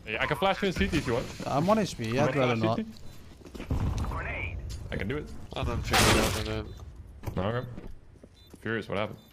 Yeah, I can flash you in CT if you want. I'm 1 HP, I'd rather not. I can do it. I don't figure it out and then. No, okay. Furious, what happened?